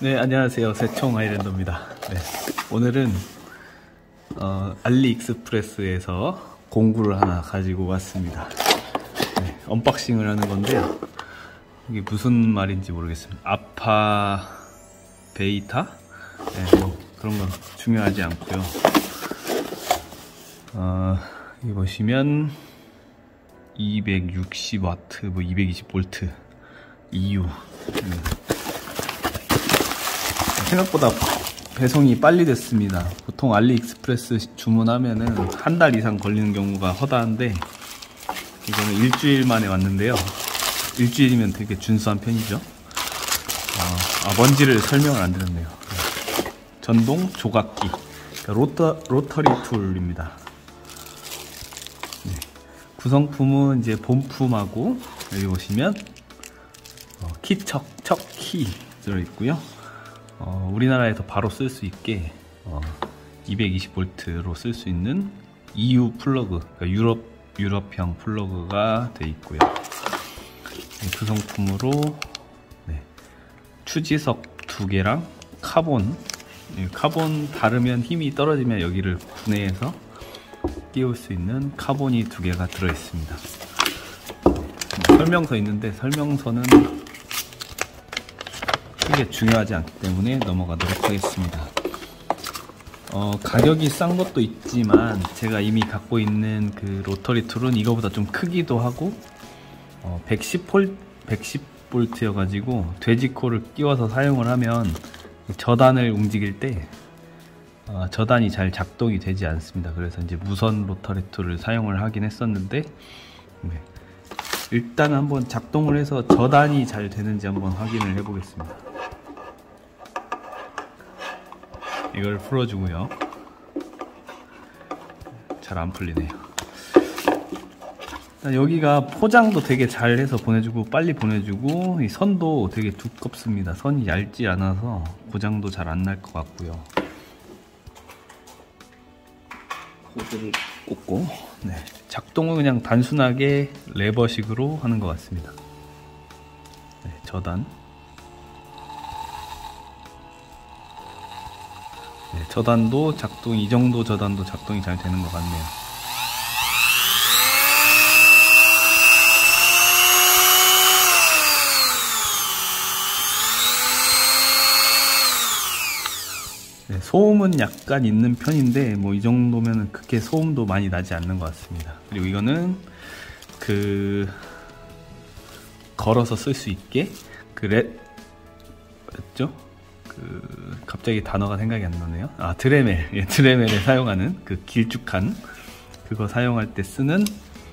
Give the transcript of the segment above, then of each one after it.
네, 안녕하세요. 새총 아이랜더입니다. 네, 오늘은 알리익스프레스에서 공구를 하나 가지고 왔습니다. 네, 언박싱을 하는 건데요. 이게 무슨 말인지 모르겠습니다. 아파 베이타? 네, 뭐 그런 건 중요하지 않고요. 여기 보시면 260W, 뭐 220V EU. 생각보다 배송이 빨리 됐습니다. 보통 알리익스프레스 주문하면은 한 달 이상 걸리는 경우가 허다한데 이거는 일주일 만에 왔는데요. 일주일이면 되게 준수한 편이죠. 뭔지를 설명을 안 드렸네요. 전동 조각기, 로터리 툴입니다. 네. 구성품은 이제 본품하고 여기 보시면 척키 들어있고요. 우리나라에서 바로 쓸 수 있게 220V로 쓸 수 있는 EU 플러그, 그러니까 유럽형 플러그가 되어 있고요. 구성품으로 추지석 2개랑 카본 다르면 힘이 떨어지면 여기를 분해해서 끼울 수 있는 카본이 2개가 들어 있습니다. 설명서 있는데 설명서는 크게 중요하지 않기 때문에 넘어가도록 하겠습니다. 가격이 싼 것도 있지만 제가 이미 갖고 있는 그 로터리 툴은 이거보다 좀 크기도 하고 110V 여가지고 돼지코를 끼워서 사용을 하면 저단을 움직일 때 저단이 잘 작동이 되지 않습니다. 그래서 이제 무선 로터리 툴을 사용을 하긴 했었는데 일단 한번 작동을 해서 저단이 잘 되는지 한번 확인을 해 보겠습니다. 이걸 풀어주고요. 잘 안 풀리네요. 여기가 포장도 되게 잘 해서 보내주고 빨리 보내주고 이 선도 되게 두껍습니다. 선이 얇지 않아서 고장도 잘 안 날 것 같고요. 호스를 꽂고 작동은 그냥 단순하게 레버식으로 하는 것 같습니다. 저단 저단도 작동, 이 정도 저단도 작동이 잘 되는 것 같네요. 소음은 약간 있는 편인데 뭐 이 정도면 그렇게 소음도 많이 나지 않는 것 같습니다. 그리고 이거는 걸어서 쓸 수 있게 뭐였죠? 갑자기 단어가 생각이 안 나네요. 드레멜. 드레멜에 사용하는 그 길쭉한 그거 사용할 때 쓰는,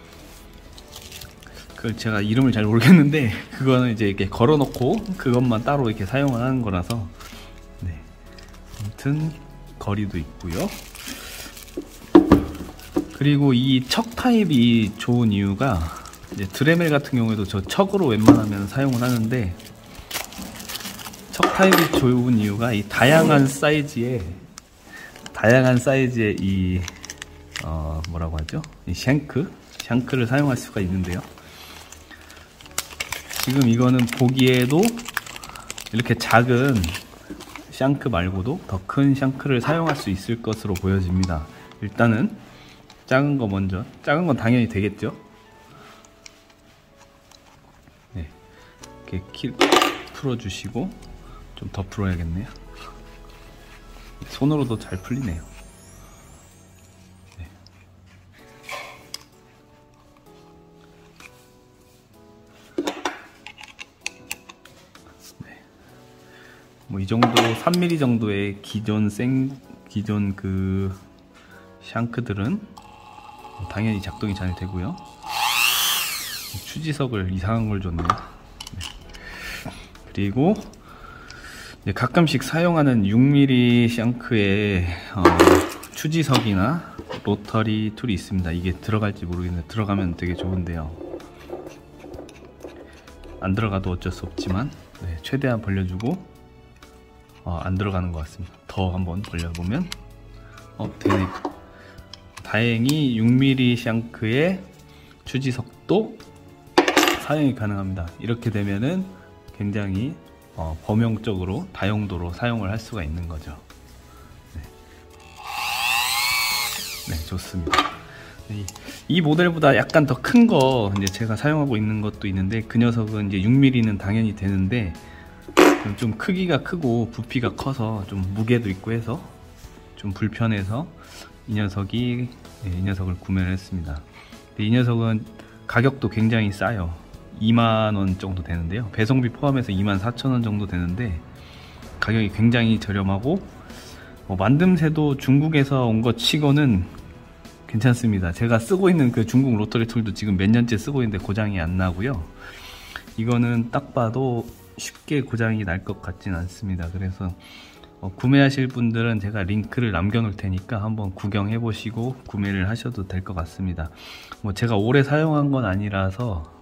그걸 제가 이름을 잘 모르겠는데 그거는 이제 이렇게 걸어 놓고 그것만 따로 이렇게 사용을 하는 거라서 아무튼 거리도 있고요. 그리고 이 척 타입이 좋은 이유가 이제 드레멜 같은 경우에도 저 척으로 웬만하면 사용을 하는데 척 타입이 좋은 이유가 이 다양한 사이즈의 이 뭐라고 하죠? 이 샹크를 사용할 수가 있는데요. 지금 이거는 보기에도 이렇게 작은 샹크 말고도 더 큰 샹크를 사용할 수 있을 것으로 보여집니다. 일단은 작은 거 먼저, 작은 건 당연히 되겠죠. 이렇게 키 풀어주시고 좀 더 풀어야겠네요. 손으로도 잘 풀리네요. 뭐 이 정도 3mm 정도의 기존 그 샹크들은 당연히 작동이 잘 되고요. 추지석을 이상한 걸 줬네요. 그리고 가끔씩 사용하는 6mm 샹크의 추지석이나 로터리 툴이 있습니다. 이게 들어갈지 모르겠는데 들어가면 되게 좋은데요. 안 들어가도 어쩔 수 없지만 최대한 벌려주고 안 들어가는 것 같습니다. 더 한번 벌려보면 되네. 다행히 6mm 샹크의 추지석도 사용이 가능합니다. 이렇게 되면은 굉장히 범용적으로 다용도로 사용을 할 수가 있는 거죠. 네, 네 좋습니다. 이 모델보다 약간 더 큰 거 이제 제가 사용하고 있는 것도 있는데, 그 녀석은 이제 6mm는 당연히 되는데 좀 크기가 크고 부피가 커서 좀 무게도 있고 해서 좀 불편해서 이 녀석을 구매를 했습니다. 이 녀석은 가격도 굉장히 싸요. 2만원 정도 되는데요. 배송비 포함해서 24,000원 정도 되는데 가격이 굉장히 저렴하고, 만듦새도 중국에서 온 것 치고는 괜찮습니다. 제가 쓰고 있는 그 중국 로터리 툴도 지금 몇 년째 쓰고 있는데 고장이 안 나고요. 이거는 딱 봐도 쉽게 고장이 날 것 같진 않습니다. 그래서 구매하실 분들은 제가 링크를 남겨 놓을 테니까 한번 구경해 보시고 구매를 하셔도 될 것 같습니다. 제가 오래 사용한 건 아니라서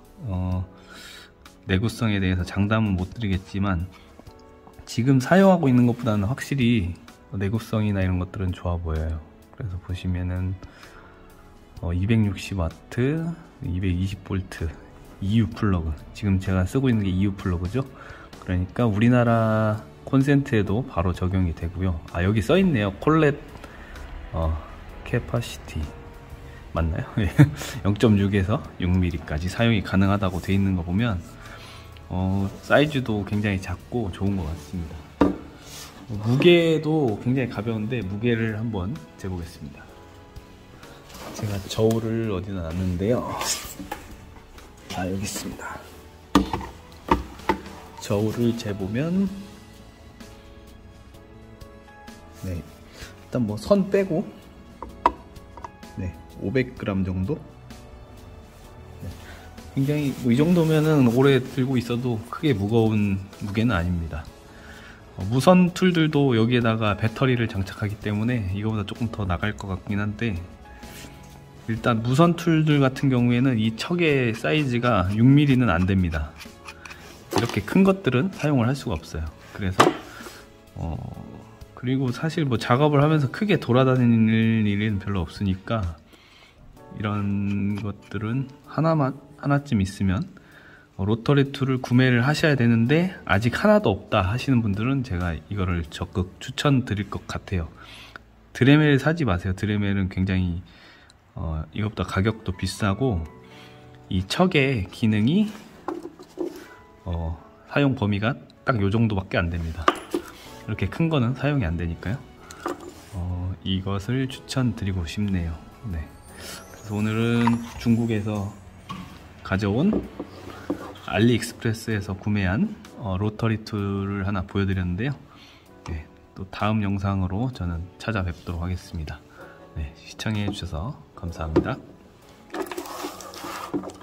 내구성에 대해서 장담은 못 드리겠지만, 지금 사용하고 있는 것보다는 확실히 내구성이나 이런 것들은 좋아 보여요. 그래서 보시면은 260W, 220V EU 플러그, 지금 제가 쓰고 있는 게 EU 플러그죠. 그러니까 우리나라 콘센트에도 바로 적용이 되고요. 여기 써 있네요. 콜렛 캐파시티 맞나요? 0.6에서 6mm까지 사용이 가능하다고 돼 있는 거 보면 사이즈도 굉장히 작고 좋은 것 같습니다. 무게도 굉장히 가벼운데 무게를 한번 재보겠습니다. 제가 저울을 어디다 놨는데요. 여기 있습니다. 저울을 재보면, 네, 일단 선 빼고 500g 정도? 네, 굉장히 이 정도면은 오래 들고 있어도 크게 무거운 무게는 아닙니다. 무선 툴들도 여기에다가 배터리를 장착하기 때문에 이거보다 조금 더 나갈 것 같긴 한데, 일단 무선 툴들 같은 경우에는 이 척의 사이즈가 6mm는 안 됩니다. 이렇게 큰 것들은 사용을 할 수가 없어요. 그래서 그리고 사실 작업을 하면서 크게 돌아다니는 일은 별로 없으니까 이런 것들은 하나쯤 있으면 로터리 툴을 구매를 하셔야 되는데 아직 하나도 없다 하시는 분들은 제가 이거를 적극 추천드릴 것 같아요. 드레멜 사지 마세요. 드레멜은 굉장히 이것보다 가격도 비싸고, 이 척의 기능이 사용 범위가 딱 요 정도밖에 안 됩니다. 이렇게 큰 거는 사용이 안 되니까요. 이것을 추천드리고 싶네요. 네. 그래서 오늘은 중국에서 가져온 알리익스프레스에서 구매한 로터리 툴을 하나 보여드렸는데요. 네, 또 다음 영상으로 저는 찾아뵙도록 하겠습니다. 네, 시청해 주셔서 감사합니다.